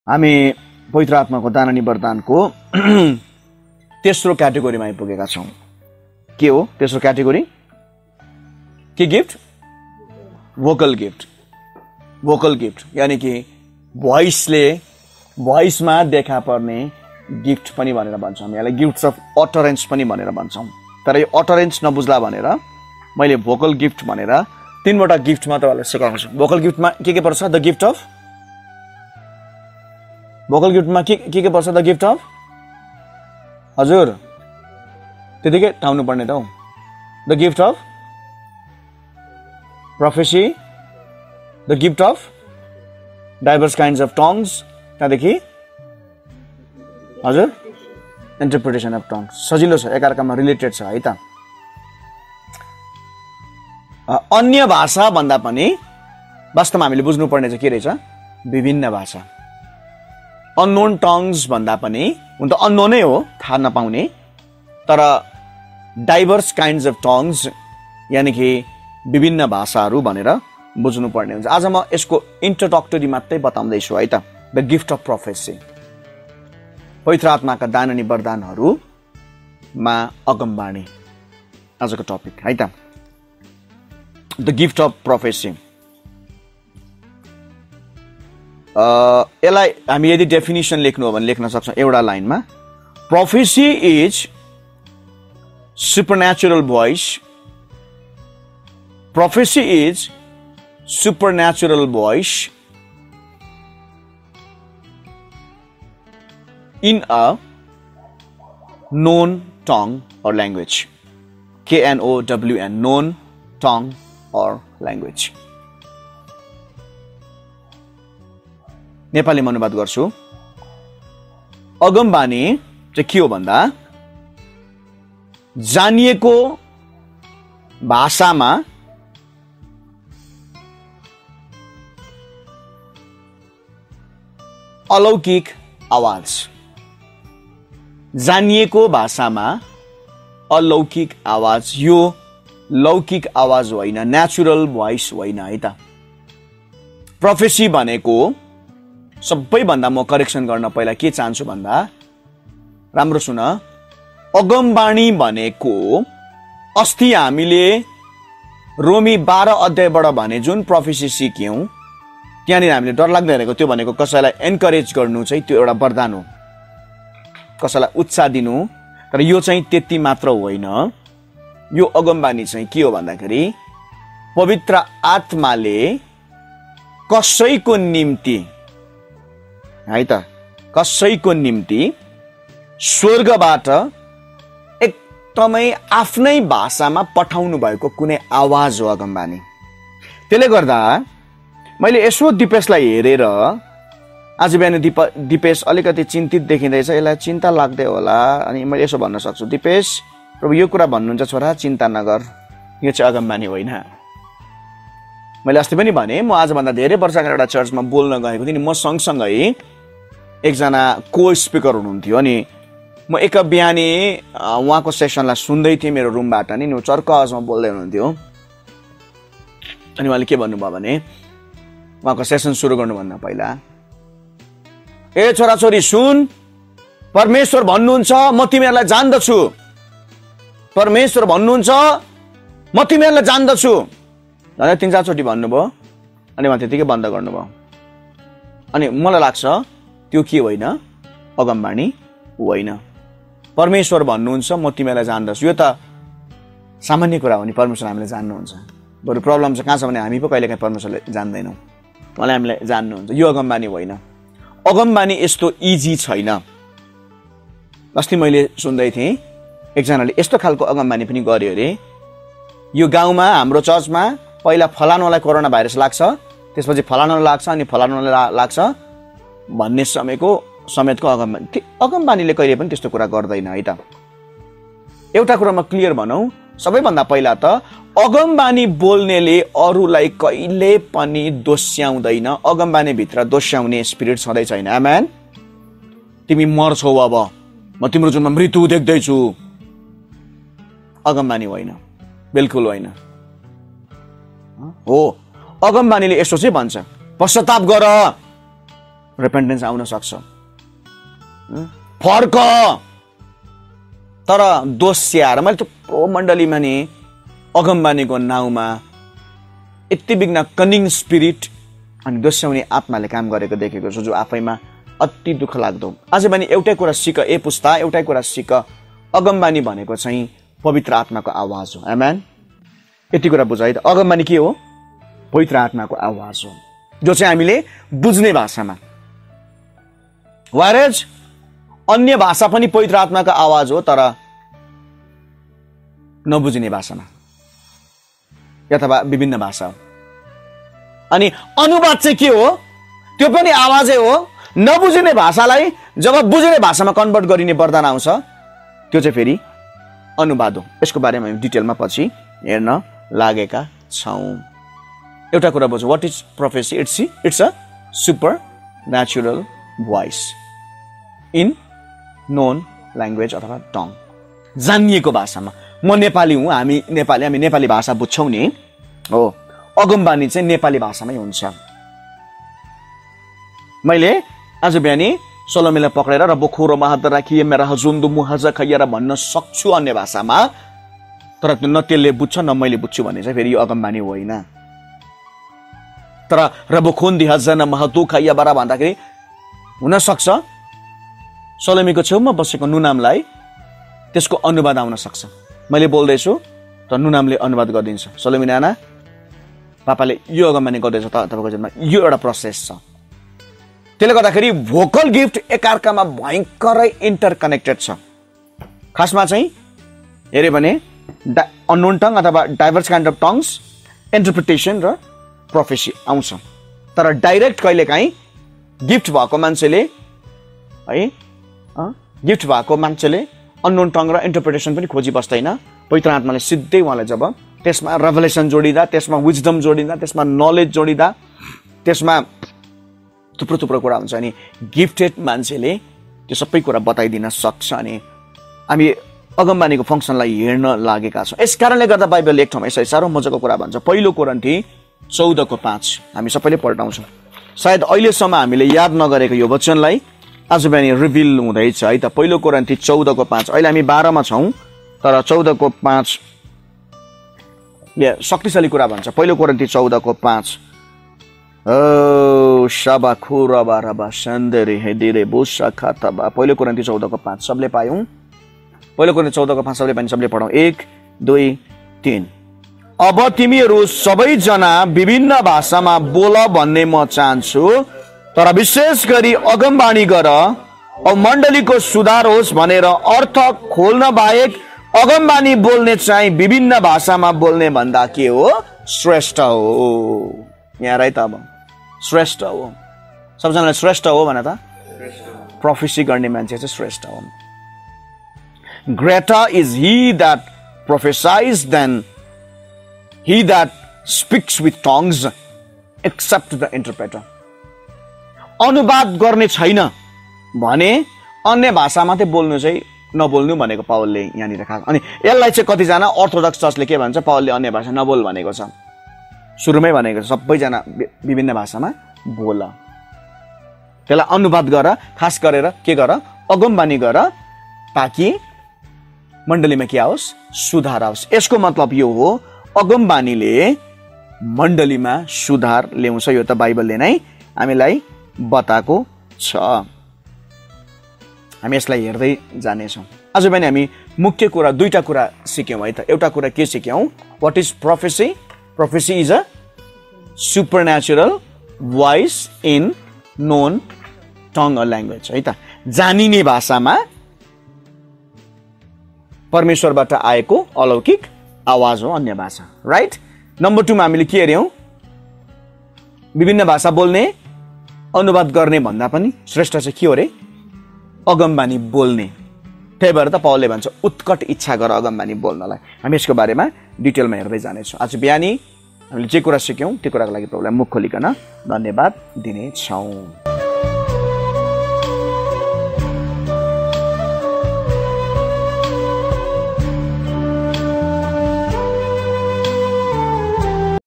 हामी पवित्र आत्माको दान अनि वरदानको तेस्रो क्याटेगोरीमा आइपुगेका छौं। के हो तेस्रो क्याटेगोरी? के gift? Vocal gift. Vocal gift यानी कि भोइसमा देखा पर्ने गिफ्ट पनि भनेर भन्छौँ। यसलाई गिफ्ट्स अफ अटरेन्स पनि भनेर भन्छौँ। तर यो अटरेन्स नबुझ्ला भनेर मैले भोकल गिफ्ट भनेर तीनवटा गिफ्टमा तपाईलाई सिकाउँछु। भोकल गिफ्टमा के पर्छ? द गिफ्ट अफ भोकल गिफ्टमा के पर्छ? द गिफ्ट अफ हजुर त्यतिकै थाउनु पर्ने त हौ। The gift of prophecy, the gift of diverse kinds of tongues, त्यहाँदेखि हजुर इन्टरप्रिटेसन अफ टङ्ग्स। सजिलो छ, एकअर्कामा रिलेटेड छ है त। अन्य भाषा भन्दा पनि वास्तवमा हामीले बुझ्नुपर्ने चाहिँ के रहेछ? विभिन्न भाषा। अननोन टङ्ग्स भन्दा पनि हुन त अननोनै हो, थाहा नपाउने, तर डाइभर्स काइन्ड्स अफ टङ्ग्स यानी कि विभिन्न भाषाहरू भनेर बुझ्नुपर्ने हुन्छ। आज म यसको इन्ट्रोडक्टरी मात्रै बताउँदैछु है त। द गिफ्ट अफ प्रोफेसी, पवित्र आत्माका दान अनि वरदानहरूमा अगमबाणी आजको टपिक है त। द गिफ्ट अफ प्रोफेसी यसलाई हामी यदि डेफिनिसन लेख्नु हो भने लेख्न सक्छौँ एउटा लाइनमा। Prophecy is supernatural voice. Prophecy is supernatural voice in a known tongue or language. KNOWN, known tongue or language. नेपालीमा अनुवाद गर्छु। अगमबानी चाहिँ के हो भन्दा जानिएको भाषामा अलौकिक आवाज। जानिएको भाषामा अलौकिक आवाज। यो लौकिक आवाज होइन, नेचुरल भोइस होइन है त। प्रोफेसी भनेको सबैभन्दा म करेक्सन गर्न पहिला के चाहन्छु भन्दा राम्रो सुन। अगमबाणी भनेको अस्ति हामीले रोमी 12 अध्यायबाट भने जुन प्रोफेसी सिक्यौं त्यहाँनिर हामीले डरलाग्दो हेरेको त्यो भनेको कसैलाई एन्करेज गर्नु चाहिँ त्यो एउटा वरदान हो, कसैलाई उत्साह दिनु। तर यो चाहिँ त्यति मात्र होइन। यो अगमबानी चाहिँ के हो भन्दाखेरि पवित्र आत्माले कसैको निम्ति है त, कसैको निम्ति स्वर्गबाट एकदमै आफ्नै भाषामा पठाउनु भएको कुनै आवाज हो अगमबानी। त्यसले गर्दा मैले यसो दिपेशलाई हेरेर आज बिहान दिपेश अलिकति चिन्तित देखिँदैछ, यसलाई चिन्ता लाग्दै होला। अनि मैले यसो भन्न सक्छु, दिपेश प्रभु यो कुरा भन्नुहुन्छ छोरा, चिन्ता नगर, यो चाहिँ अगमबानी होइन। मैले अस्ति पनि भने म आजभन्दा धेरै वर्ष अगाडि एउटा चर्चमा बोल्न गएको थिएँ नि। म सँगसँगै एकजना को स्पिकर हुनुहुन्थ्यो अनि म एक बिहानी उहाँको सेसनलाई सुन्दै थिएँ मेरो रुमबाट नि। चर्को आवाजमा बोल्दै हुनुहुन्थ्यो। अनि उहाँले के भन्नुभयो भने उहाँको सेसन सुरु गर्नुभन्दा पहिला, ए छोराछोरी सुन, परमेश्वर भन्नुहुन्छ म तिमीहरूलाई जान्दछु, परमेश्वर भन्नुहुन्छ म तिमीहरूलाई जान्दछु भनेर 3-4 चोटि भन्नुभयो। अनि उहाँ त्यतिकै बन्द गर्नुभयो। अनि मलाई लाग्छ त्यो के होइन? अगमबाणी होइन। परमेश्वर भन्नुहुन्छ म तिमीहरूलाई जान्दछु, यो त सामान्य कुरा हो नि। परमेश्वर हामीले जान्नुहुन्छ। बरु प्रब्लम चाहिँ कहाँ छ भने हामी पो कहिलेकाहीँ परमेश्वरले जान्दैनौँ, उहाँले हामीलाई जान्नुहुन्छ। यो अगमबानी होइन। अगमबानी यस्तो इजी छैन। अस्ति मैले सुन्दै थिएँ एकजनाले यस्तो खालको अगमबानी पनि गर्यो अरे। यो गाउँमा हाम्रो चर्चमा पहिला फलानुलाई कोरोना भाइरस लाग्छ, त्यसपछि फलानुलाई लाग्छ, अनि फलानुलाई लाग्छ भन्ने समेतको अगमबानी। अगमबानीले कहिले पनि त्यस्तो कुरा गर्दैन है त। एउटा कुरामा क्लियर भनौँ, सबैभन्दा पहिला त अगमबानी बोल्नेले अरूलाई कहिले पनि दोस्याउँदैन। अगमबानी भित्र दोस्याउने स्पिरिट सधैँ छैन। आमेन। तिमी मर्छौ, अब म तिम्रो जुनमा मृत्यु देख्दैछु, अगमबानी होइन, बिल्कुल होइन हो। अगमबानीले यसो चाहिँ भन्छ, पश्चाताप गर रिपेन्टेन्स आउन सक्छ। फर्क। तर दोष स्याहार मैले थुप्रो मण्डलीमा नि अगमबानीको नाउँमा यति बिघ्न कनिङ स्पिरिट अनि दोस्याउने आत्माले काम गरेको देखेको छु, जो आफैमा अति दुःख लाग्दो। आज पनि एउटै कुरा सिक, ए पुस्ता एउटै कुरा सिक, अगमबानी भनेको चाहिँ पवित्र आत्माको आवाज हो। आमेन। यति कुरा बुझ है त। अगमबानी के हो? पवित्र आत्माको आवाज हो, जो चाहिँ हामीले बुझ्ने भाषामा, वारेज अन्य भाषा पनि पवित्र आत्माको आवाज हो, तर नबुझिने भाषामा अथवा विभिन्न भाषा हो। अनि अनुवाद चाहिँ के हो? त्यो पनि आवाजै हो। नबुझिने भाषालाई जब बुझिने भाषामा कन्भर्ट गरिने वरदान आउँछ, त्यो चाहिँ फेरि अनुवाद हो। यसको बारेमा हामी डिटेलमा पछि हेर्न लागेका छौँ। एउटा कुरा बुझौँ, what is prophecy? It's a super natural voice in known language अथवा टङ, जानिएको भाषामा। म नेपाली हुँ, हामी नेपाली भाषा बुझ्छौँ नि हो। अगमबानी चाहिँ नेपाली भाषामै हुन्छ। मैले आज बिहानी सलोमीलाई पक्रेर र बोखो र महाद राखिए मेरा हजुन्दु मुहाजा खैएर भन्न सक्छु अन्य भाषामा, तर न त्यसले बुझ्छ न मैले बुझ्छु भने चाहिँ फेरि यो अगमबानी होइन। तर रबोखोन दिहजा न महतु खैया बरा भन्दाखेरि हुन सक्छ सलोमीको छेउमा बसेको नुनामलाई त्यसको अनुवाद आउन सक्छ। मैले बोल्दैछु त नुनामले अनुवाद गरिदिन्छ, सलोमी नाना पापाले यो अगमबानी गर्दैछ त तपाईँको जन्ममा, यो एउटा प्रोसेस छ। त्यसले गर्दाखेरि भोकल गिफ्ट एकअर्कामा भयङ्करै इन्टरकनेक्टेड छ। खासमा चाहिँ हेऱ्यो भने अननोन टङ अथवा diverse kind of tongues, interpretation र प्रोफेसी आउँछ। तर डाइरेक्ट कहिलेकाहीँ गिफ्ट भएको मान्छेले है गिफ्ट भएको मान्छेले अननोन टङ र इन्टरप्रिटेसन पनि खोजी बस्दैन। पवित्र आत्माले सिधै उहाँलाई जब त्यसमा रेभलेसन जोडिँदा, त्यसमा विजडम जोडिँदा, त्यसमा नलेज जोडिँदा, त्यसमा थुप्रो कुरा हुन्छ। अनि गिफ्टेड मान्छेले त्यो सबै कुरा बताइदिन सक्छ। अनि हामी अगमबानीको फङ्सनलाई हेर्न लागेका छौँ। यस कारणले गर्दा बाइबल एक ठाउँमा यसरी साह्रो मजाको कुरा भन्छ। पहिलो कोरिन्थी 14:5 हामी सबैले पल्टाउँछौँ। सायद अहिलेसम्म हामीले याद नगरेको यो वचनलाई आज बिहान रिभिल हुँदैछ है त। पहिलो कोरिन्थी 14:5, अहिले हामी 12 मा छौँ, तर 14:5 शक्तिशाली कुरा भन्छ। पहिलो कोरिन्थी 14:5 शाबा खुरबा रबा सन्दरे हेदिरे बुसा खातबा। पहिलो कोरिन्थी 14:5 सबले पायौँ? पहिलो कोरिन्थी 14:5 सबले पायौँ? सबले पढौँ। 1 2 3। अब तिमीहरू सबैजना विभिन्न भाषामा बोल भन्ने म चाहन्छु, तर विशेष गरी अगमबानी गर औ मण्डलीको सुधार होस् भनेर अर्थ खोल्न बाहेक अगमबानी बोल्ने चाहिँ विभिन्न भाषामा बोल्ने भन्दा के हो? श्रेष्ठ हो। यहाँ है त, अब श्रेष्ठ हो। सबजनाले श्रेष्ठ हो भने त प्रोफेसी गर्ने मान्छे चाहिँ श्रेष्ठ हो। Greater is he that prophesies than he that speaks with tongues except the interpreter। अनुवाद गर्ने छैन भने अन्य भाषा मात्रै बोल्नु चाहिँ नबोल्नु भनेको पावलले यहाँनिर राखेको। अनि यसलाई चाहिँ कतिजना अर्थोडक्स चर्चले के भन्छ? पावलले अन्य भाषा नबोल भनेको छ, सुरुमै भनेको छ सबैजना विभिन्न भाषामा बोल। त्यसलाई अनुवाद गर, खास गरेर के गर? अगमबानी गर, ताकि मण्डलीमा के आओस्? सुधार आओस्। यसको मतलब यो हो अगमबानीले मण्डलीमा सुधार ल्याउँछ। यो त बाइबलले नै हामीलाई बताएको छ। हामी यसलाई हेर्दै जानेछौँ। आज पनि हामी मुख्य कुरा दुईटा कुरा सिक्यौँ है त। एउटा कुरा के सिक्यौँ? What is prophecy? Prophecy is a supernatural voice in known tongue or language है त। जानिने भाषामा परमेश्वरबाट आएको अलौकिक आवाज हो, अन्य भाषा, राइट। नम्बर 2 मा हामीले के हेर्यौँ? विभिन्न भाषा बोल्ने, अनुवाद गर्ने भन्दा पनि श्रेष्ठ चाहिँ के हो रे? अगमबानी बोल्ने। त्यही भएर त पावलले भन्छ उत्कट इच्छा गर अगमबानी बोल्नलाई। हामी यसको बारेमा डिटेलमा हेर्दै जानेछौँ। आज बिहानी हामीले जे कुरा सिक्यौँ त्यो कुराको लागि प्रभुलाई मुख खोलिकन धन्यवाद दिनेछौँ।